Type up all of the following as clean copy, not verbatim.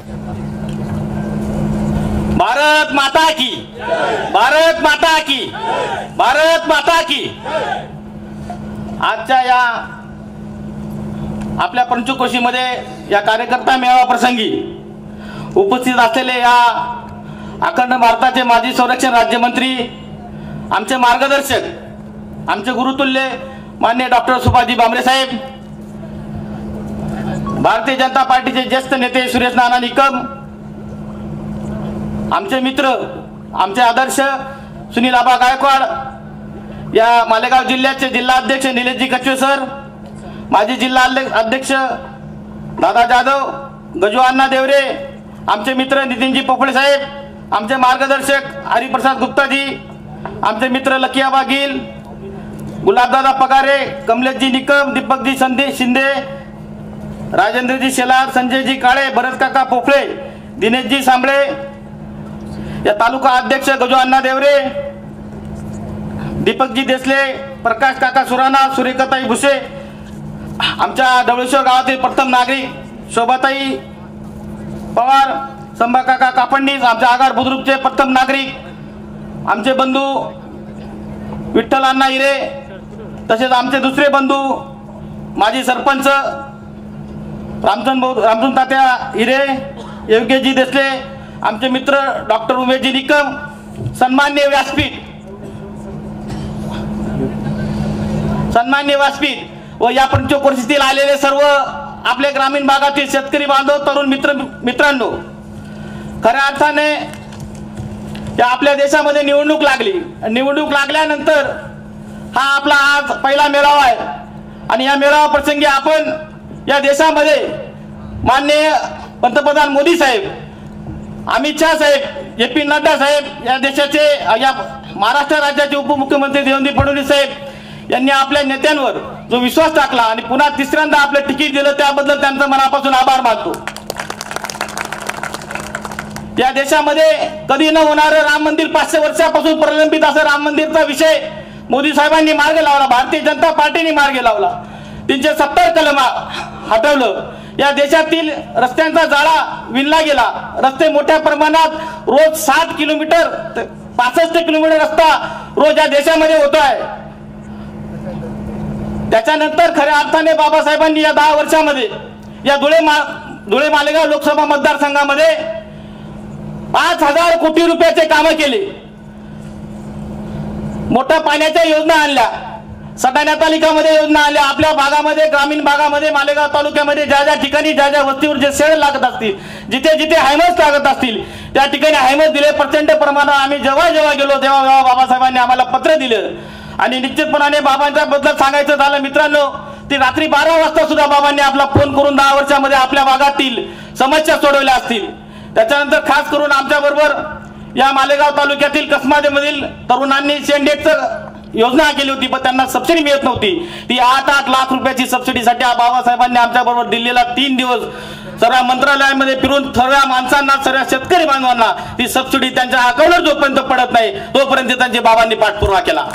भारत माता की, भारत माता की, भारत माता की। आजच्या या आपल्या पंचक्रोशीमध्ये या कार्यकर्ता मेळावा प्रसंगी उपस्थित असलेले या अखंड भारताचे माजी संरक्षण राज्यमंत्री, आमचे मार्गदर्शक, आमचे गुरुतुल्य माननीय डॉक्टर सुभाषजी भामरे साहेब, भारतीय जनता पार्टीचे ज्येष्ठ नेते सुरेश नाना निकम, आमचे मित्र, आमचे आदर्श सुनील आबा गायकवाड, या मालेगाव जिल्ह्याचे जिल्हा अध्यक्ष निलेशजी कचवे सर, माजी जिल्हा अध्यक्ष दादा जाधव, गजू अण्णा देवरे, आमचे मित्र नितीनजी पोफळे साहेब, आमचे मार्गदर्शक हरिप्रसाद गुप्ताजी, आमचे मित्र लकियाबा गिल, गुलाबदादा पगारे, कमलेशजी निकम, दीपकजी शिंदे, राजेंद्रजी शेलार, संजयजी काळे, भरत काका पोफळे, दिनेशजी सांबळे, या तालुका अध्यक्ष गजू अण्णा देवरे, दीपकजी देसले, प्रकाश काका सुराणा, सुरेखाताई भुसे, आमच्या डवळेश्वर गावातील प्रथम नागरिक शोभाताई पवार, संभा काका कापडणीस, आमच्या आगार बुद्रुकचे प्रथम नागरिक, आमचे बंधू विठ्ठल अण्णा हिरे, तसेच आमचे दुसरे बंधू माजी सरपंच रामचंद तात्या हिरे, योग्यजी देसले, आमचे मित्र डॉक्टर उमेशजी निकम, सन्माननीय व्यासपीठ व या पंचक्रोशीतील आलेले सर्व आपले ग्रामीण भागातील शेतकरी बांधव, तरुण मित्रांनो, खऱ्या अर्थाने या आपल्या देशामध्ये निवडणूक लागली। निवडणूक लागल्यानंतर हा आपला आज पहिला मेळावा आहे आणि या मेळावा प्रसंगी आपण या देशामध्ये माननीय पंतप्रधान मोदी साहेब, अमित शाह साहेब, जे.पी. नड्डा साहेब, या देशाचे या महाराष्ट्र राज्याचे उपमुख्यमंत्री देवेंद्र फडणवीस साहेब यांनी आपल्या नेत्यांवर जो विश्वास टाकला आणि पुन्हा तिसऱ्यांदा आपलं तिकीट दिलं, त्याबद्दल त्यांचा मनापासून आभार मानतो। या देशामध्ये कधी न होणारं राम मंदिर, 500 वर्षापासून प्रलंबित असं राम मंदिरचा विषय मोदी साहेबांनी मार्गी लावला, भारतीय जनता पार्टीने मार्गी लावला, 370 कलम हटवलं, या देशातील रस्त्यांचा जाळा विणला गेला, रस्ते मोठ्या प्रमाणात रोज 60 किलोमीटर 65 किलोमीटर रस्ता रोज या देशामध्ये होत आहे। त्याच्यानंतर खऱ्या अर्थाने बाबासाहेबांनी या 10 वर्षामध्ये या धुळे मालेगाव लोकसभा मतदारसंघामध्ये 5,000 कोटी रुपयाचे कामं केले, मोठ्या पाण्याच्या योजना आणल्या, सटाणा तालुक्यामध्ये योजना आल्या, आपल्या भागामध्ये ग्रामीण भागामध्ये मालेगाव तालुक्यामध्ये ज्या ज्या ठिकाणी ज्या ज्या वस्तीवर जे शेड लागत असतील, जिथे जिथे हायमस लागत असतील, त्या ठिकाणी हायमस दिले प्रचंड प्रमाणात। आम्ही जेव्हा गेलो तेव्हा बाबासाहेबांनी आम्हाला पत्र दिलं आणि निश्चितपणाने बाबांच्या बद्दल सांगायचं झालं मित्रांनो, ती रात्री 12 वाजता सुद्धा बाबांनी आपला फोन करून 10 वर्षामध्ये आपल्या भागातील समस्या सोडवल्या असतील। त्याच्यानंतर खास करून आमच्या बरोबर या मालेगाव तालुक्यातील कसमादेमधील तरुणांनी शेंडेचं योजना केली होती, पण त्यांना सबसिडी मिळत नव्हती, ती 8 लाख रुपयाची सबसिडीसाठी बाबासाहेबांनी आमच्या बरोबर दिल्लीला 3 दिवस सर्व मंत्रालयामध्ये फिरून सर्व माणसांना, सर्व शेतकरी बांधवांना ती सबसिडी त्यांच्या अकाउंटवर जोपर्यंत पडत नाही तोपर्यंत त्यांच्या बाबांनी पाठपुरावा केला।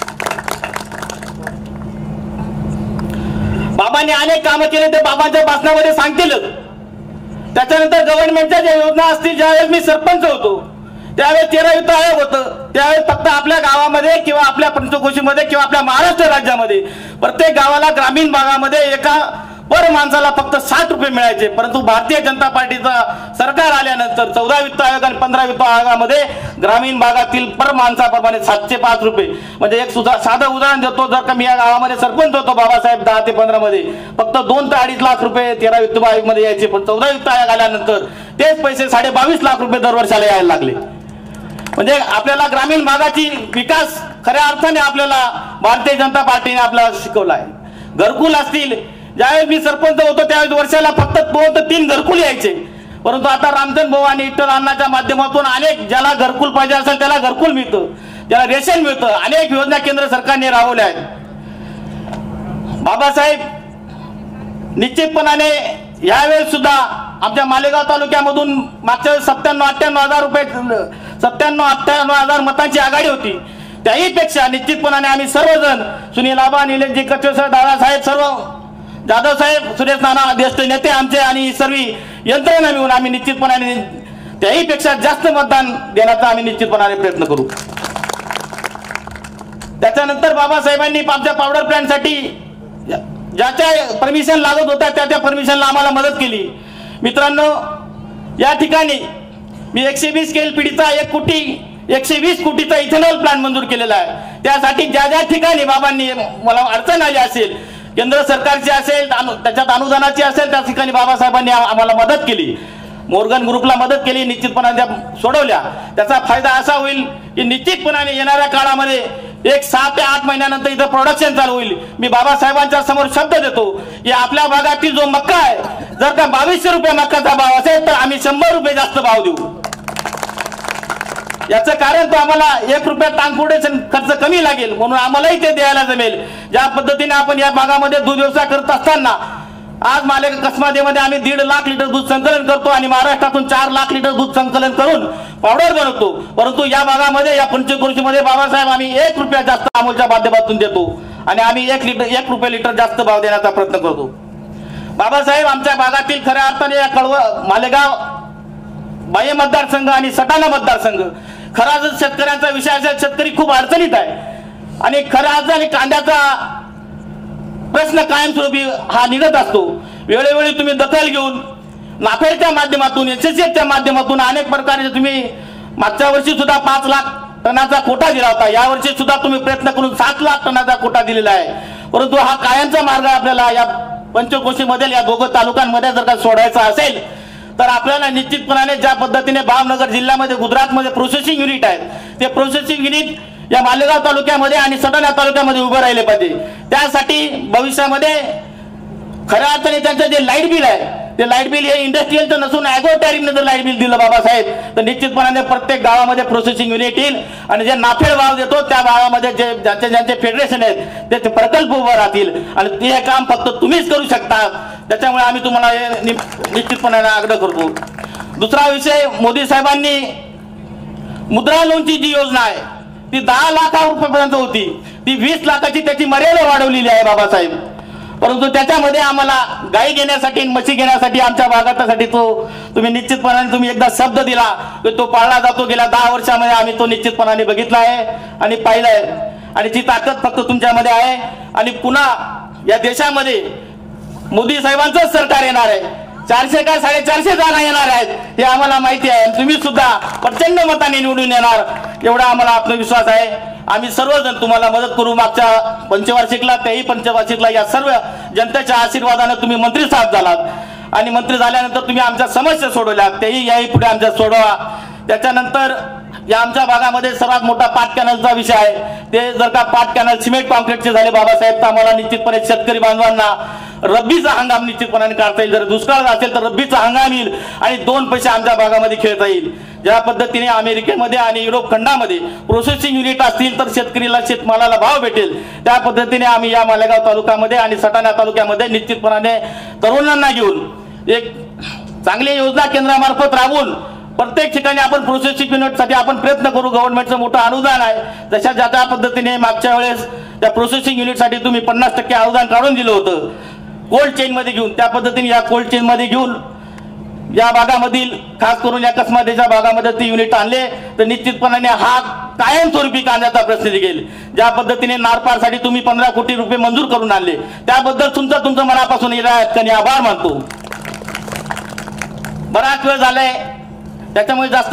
बाबांनी अनेक कामं केले, ते बाबांच्या भाषणामध्ये सांगतील। त्याच्यानंतर गव्हर्नमेंटच्या ज्या योजना असतील, ज्यावेळेस मी सरपंच होतो त्यावेळेस 13 वित्त आयोग होतं, त्यावेळेस फक्त आपल्या गावामध्ये किंवा आपल्या पंचक्रोशीमध्ये किंवा आपल्या महाराष्ट्र राज्यामध्ये प्रत्येक गावाला ग्रामीण भागामध्ये एका पर माणसाला फक्त 60 रुपये मिळायचे, परंतु भारतीय जनता पार्टीचा सरकार आल्यानंतर 14 वित्त आयोग आणि 15 वित्त आयोगामध्ये ग्रामीण भागातील पर माणसाप्रमाणे 705 रुपये, म्हणजे एक साधं उदाहरण देतो, जर का मी या गावामध्ये सरपंच होतो बाबासाहेब 10 ते 15 मध्ये फक्त 2 ते 2.5 लाख रुपये 13 वित्त आयोग मध्ये यायचे, पण 14 वित्त आयोग आल्यानंतर तेच पैसे 22.5 लाख रुपये दरवर्षाला यायला लागले। म्हणजे आपल्याला ग्रामीण भागाची विकास खऱ्या अर्थाने आपल्याला भारतीय जनता पार्टीने आपल्याला शिकवला आहे। घरकुल असतील, ज्यावेळेस मी सरपंच होतो त्यावेळेस वर्षाला फक्त 2 ते 3 घरकुल यायचे, परंतु आता रामचंद भाऊ आणि विठ्ठल अण्णाच्या माध्यमातून अनेक ज्याला घरकुल पाहिजे असेल त्याला घरकुल मिळतं, त्याला रेशन मिळतं, अनेक योजना केंद्र सरकारने राबवल्या आहेत। बाबासाहेब निश्चितपणाने यावेळेस सुद्धा आमच्या मालेगाव तालुक्यामधून मागच्या 97-98 हजार रुपये 97-98 हजार मतांची आघाडी होती, त्याही पेक्षा निश्चितपणाने आम्ही सर्वजण सुनील आबा, निलेशजी कचवे सर, दादासाहेब, सर्व जाधव साहेब, सुरेश नाना, ज्येष्ठ नेते आमचे आणि सर्व यंत्रणा मिळून आम्ही निश्चितपणाने त्याहीपेक्षा जास्त मतदान देण्याचा आम्ही निश्चितपणाने प्रयत्न करू. त्याच्यानंतर बाबासाहेबांनी आमच्या पावडर प्लॅन्टसाठी ज्याच्या परमिशन लागत होत्या त्या परमिशनला आम्हाला मदत केली. मित्रांनो, या ठिकाणी मी 120 KLPDचा 120 कोटीचा इथेनॉल प्लांट मंजूर केलेला आहे. त्यासाठी ज्या ठिकाणी बाबांनी मला अडचण आली असेल, केंद्र सरकारची असेल, त्याच्यात अनुदानाची असेल, त्या ठिकाणी बाबासाहेबांनी आम्हाला मदत केली. मोर्गन ग्रुपला मदत केली, निश्चितपणाने सोडवल्या. त्याचा फायदा असा होईल की निश्चितपणाने येणाऱ्या काळामध्ये 6 ते 8 महिन्यानंतर इथं प्रोडक्शन चालू होईल. मी बाबासाहेबांच्या समोर शब्द देतो की आपल्या भागातील जो मक्का आहे, जर का 2200 रुपये मक्काचा भाव असेल तर आम्ही 100 रुपये जास्त भाव देऊ. याचं कारण तो आम्हाला 1 रुपया ट्रान्सपोर्टेशन खर्च कमी लागेल, म्हणून आम्हालाही ते द्यायला जमेल. ज्या पद्धतीने आपण या भागामध्ये दूध व्यवसाय करत असताना आज मालेगाव कसमादेमध्ये आम्ही 1.5 लाख लिटर दूध संकलन करतो आणि महाराष्ट्रातून 4 लाख लिटर दूध संकलन करून पावडर बनवतो. परंतु या भागामध्ये, या पंचक्रोशीमध्ये बाबासाहेब आम्ही 1 रुपया जास्त अमूलच्या माध्यमातून देतो आणि आम्ही 1 रुपये लिटर जास्त भाव देण्याचा प्रयत्न करतो. बाबासाहेब आमच्या भागातील खऱ्या अर्थाने या मालेगाव बाह्य मतदारसंघ आणि सटाणा मतदारसंघ, खरा जर शेतकऱ्यांचा विषय असेल, शेतकरी खूप अडचणीत आहे आणि खऱ्या अर्थाने कांद्याचा प्रश्न कायमस्वरूपी हा निघत असतो. वेळोवेळी तुम्ही दखल घेऊन नाफेडच्या माध्यमातून, SSFच्या माध्यमातून अनेक प्रकारे तुम्ही मागच्या वर्षी सुद्धा 5 लाख टनाचा कोटा दिला होता. या वर्षी सुद्धा तुम्ही प्रयत्न करून 7 लाख टनाचा कोटा दिलेला आहे. परंतु हा कायमचा मार्ग आपल्याला या पंचक्रोशीमधील या दोघं तालुक्यांमध्ये जर का सोडायचा असेल तर आपल्याला निश्चितपणाने ज्या पद्धतीने भावनगर जिल्ह्यामध्ये, गुजरातमध्ये प्रोसेसिंग युनिट आहेत, ते प्रोसेसिंग युनिट या मालेगाव तालुक्यामध्ये आणि सटाणा तालुक्यामध्ये उभे राहिले पाहिजे. त्यासाठी भविष्यामध्ये खऱ्या अर्थाने त्यांचं जे लाईट बिल आहे, ते लाईट बिल हे इंडस्ट्रीयलचं नसून ॲग्रो टॅरिफने जर लाईट बिल दिलं बाबासाहेब, तर निश्चितपणाने प्रत्येक गावामध्ये प्रोसेसिंग युनिट येईल आणि जे नाफेड भाव देतो त्या भावामध्ये जे ज्यांचे फेडरेशन आहेत ते प्रकल्प उभे राहतील आणि ते काम फक्त तुम्हीच करू शकता. त्याच्यामुळे आम्ही तुम्हाला निश्चितपणाने आग्रह करतो. दुसरा विषय, मोदी साहेबांनी मुद्रा लोनची जी योजना आहे ती 10 लाखापर्यंत होती, ती 20 लाखाची त्याची मर्यादा वाढवलेली आहे बाबासाहेब. परंतु त्याच्यामध्ये आम्हाला गाई घेण्यासाठी, म्हशी घेण्यासाठी, आमच्या भागासाठी तो तुम्ही निश्चितपणाने तुम्ही एकदा शब्द दिला की तो पाळला जातो. गेल्या 10 वर्षामध्ये आम्ही तो निश्चितपणाने बघितला आहे आणि पाहिला आहे आणि ती ताकद फक्त तुमच्यामध्ये आहे. आणि पुन्हा या देशामध्ये मोदी साहेबांचंच सरकार येणार आहे. 400 का 450 जागा येणार आहेत हे आम्हाला माहिती आहे. तुम्ही सुद्धा प्रचंड मताने निवडून येणार एवढा आम्हाला आत्मविश्वास आहे. आम्ही सर्वजण तुम्हाला मदत करू. मागच्या पंचवार्षिकला, त्याही पंचवार्षिकला या सर्व जनतेच्या आशीर्वादाने तुम्ही मंत्री साहेब झालात आणि मंत्री झाल्यानंतर तुम्ही आमच्या समस्या सोडवल्या, तेही याही पुढे आमच्या सोडवा. त्याच्यानंतर या आमच्या भागामध्ये सर्वात मोठा पाट कॅनलचा विषय आहे. ते जर का पाट कॅनल सिमेंट कॉन्क्रीटचे झाले बाबासाहेब, तर आम्हाला निश्चितपणे शेतकरी बांधवांना रब्बीचा हंगाम निश्चितपणाने काढता येईल. जर दुष्काळ असेल तर रब्बीचा हंगाम येईल आणि 2 पैसे आमच्या भागामध्ये खेळता येईल. ज्या पद्धतीने अमेरिकेमध्ये आणि युरोप खंडामध्ये प्रोसेसिंग युनिट असतील तर शेतकरीला शेतमालाला भाव भेटेल, त्या पद्धतीने आम्ही या मालेगाव तालुक्यामध्ये आणि सटाणा तालुक्यामध्ये निश्चितपणाने तरुणांना घेऊन एक चांगली योजना केंद्रामार्फत राबवून प्रत्येक ठिकाणी आपण प्रोसेसिंग युनिटसाठी आपण प्रयत्न करू. गव्हर्नमेंटचं मोठं अनुदान आहे. जशा ज्या पद्धतीने मागच्या वेळेस त्या प्रोसेसिंग युनिटसाठी तुम्ही 50% अनुदान काढून दिलं होतं कोल्ड चेनमध्ये घेऊन, त्या पद्धतीने या कोल्ड चेनमध्ये घेऊन या भागामधील, खास करून या कसमादेच्या भागामध्ये ते युनिट आणले तर निश्चितपणाने हा कायमस्वरूपी कांद्याचा प्रश्न निघेल. ज्या पद्धतीने नारपारसाठी तुम्ही 15 कोटी रुपये मंजूर करून आणले त्याबद्दल तुमचं मनापासून आभार मानतो. बराच वेळ झालाय, त्याच्यामुळे जास्त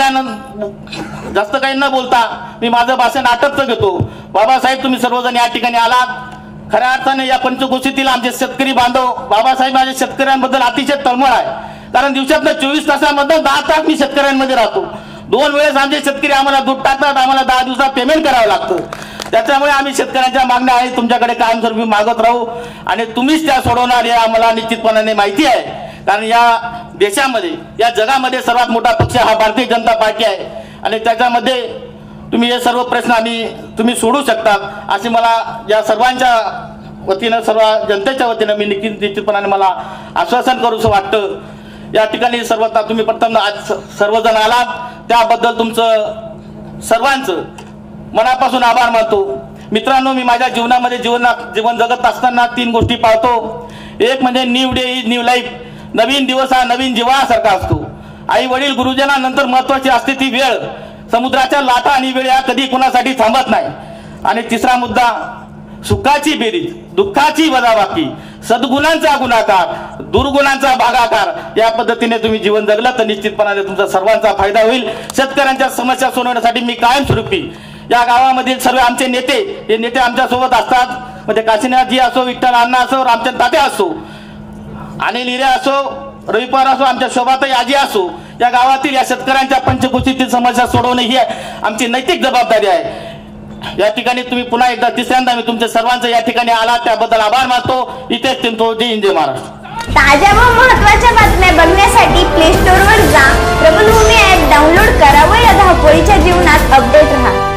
काही न बोलता मी माझं भाषण आटपचं घेतो. बाबासाहेब, तुम्ही सर्वजण या ठिकाणी आलात. खऱ्या अर्थाने या पंचक्रोशीतील आमचे शेतकरी बांधव, बाबासाहेब माझ्या शेतकऱ्यांबद्दल अतिशय तळमळ आहे. कारण दिवसातनं 24 तासामधून 10 तास मी शेतकऱ्यांमध्ये राहतो. 2 वेळेस आमचे शेतकरी आम्हाला दूध टाकतात, आम्हाला 10 दिवसात पेमेंट करावं लागतं. त्याच्यामुळे आम्ही शेतकऱ्यांच्या मागण्या आहेत तुमच्याकडे कायमस्वरूपी मागत राहू आणि तुम्हीच त्या सोडवणार हे आम्हाला निश्चितपणाने माहिती आहे. कारण या देशामध्ये, या जगामध्ये सर्वात मोठा पक्ष हा भारतीय जनता पार्टी आहे आणि त्याच्यामध्ये तुम्ही हे सर्व प्रश्न तुम्ही सोडू शकतात असे मला या सर्वांच्या वतीनं, सर्व जनतेच्या वतीनं मी निश्चितपणाने मला आश्वासन करूसं वाटतं. या ठिकाणी सर्वता तुम्ही प्रथम आज सर्वजण आलात त्याबद्दल तुमचं सर्वांचं मनापासून आभार मानतो. मित्रांनो, मी माझ्या जीवन जगत असताना 3 गोष्टी पाळतो. एक म्हणजे new day is new life. नवीन दिवस हा नवीन जीवनासारखा असतो. आई वडील गुरुजनानंतर महत्वाची असते ती वेळ. समुद्राच्या लाटा आणि वेळ या कधी कुणासाठी थांबत नाही. आणि तिसरा मुद्दा, सुखाची बेरीज, दुःखाची वजाबाकी, सद्गुणांचा गुणाकार, दुर्गुणांचा भागाकार, या पद्धतीने तुम्ही जीवन जगलं तर निश्चितपणाने तुमचा सर्वांचा फायदा होईल. शेतकऱ्यांच्या समस्या सोडवण्यासाठी मी कायमस्वरूपी या गावामधील सर्व आमचे नेते, हे नेते आमच्या सोबत असतात. म्हणजे काशीनाथजी असो, विठ्ठल अण्णा असो, रामचंद्र तात्या असो, अनिल हिरे असो, रवी पवार असो, आमच्या शोभाताई आजी असो, या गावातील या शेतकऱ्यांच्या पंचकृषीतील समस्या सोडवणे ही आमची नैतिक जबाबदारी आहे. या ठिकाणी तुम्ही पुन्हा एकदा तिसऱ्यांदा मी तुमच्या सर्वांचं या ठिकाणी आला त्याबद्दल आभार मानतो. इथेच तिंतो. जय हिंद, जय महाराष्ट्र. ताज्या व महत्त्वाच्या बातम्या बघण्यासाठी प्ले स्टोअरवर जा, प्रबलभूमी ॲप डाउनलोड करा व या धावपळीच्या जीवनात अपडेट राहा.